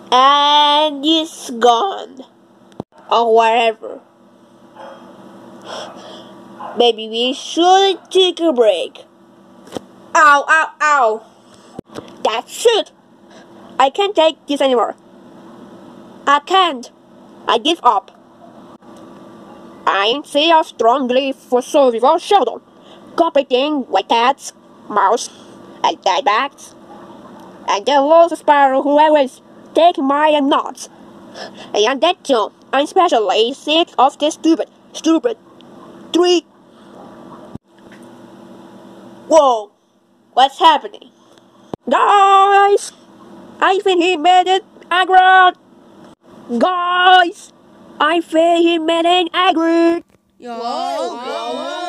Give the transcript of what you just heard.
and it's gone. Or whatever. Maybe we should take a break. Ow, ow, ow. That's it. I can't take this anymore. I can't. I give up. I feel strongly for survival Sheldon, competing with cats, mouse, and dead bats. And the little sparrow who always take my nuts. And that too, I'm especially sick of this stupid tree. Whoa, what's happening? Guys, I think he made it aggroed. Guys, I think he made it aggroed. Whoa.